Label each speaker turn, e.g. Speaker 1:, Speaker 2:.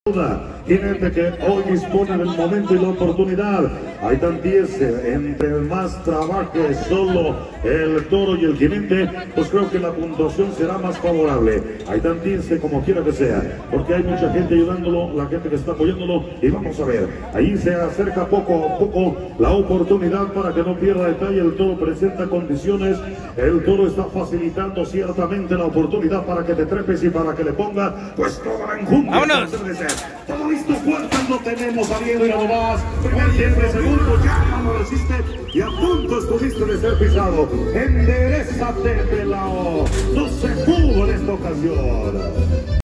Speaker 1: Jinete que hoy dispone del momento y la oportunidad. Ahí tantiese, entre más trabaje solo el toro y el jinete, pues creo que la puntuación será más favorable. Ahí tantiese como quiera que sea, porque hay mucha gente ayudándolo, la gente que está apoyándolo, y vamos a ver, ahí se acerca poco a poco la oportunidad para que no pierda detalle. El toro presenta condiciones, el toro está facilitando ciertamente la oportunidad para que te trepes y para que le ponga pues toda la enjundia.
Speaker 2: ¡Vámonos!
Speaker 1: Todo listo, fuerzas lo tenemos abierto y no más. Primer tiempo, segundo, ya no resiste y a punto estuviste de ser pisado. Enderezate, pelao. No se pudo en esta ocasión.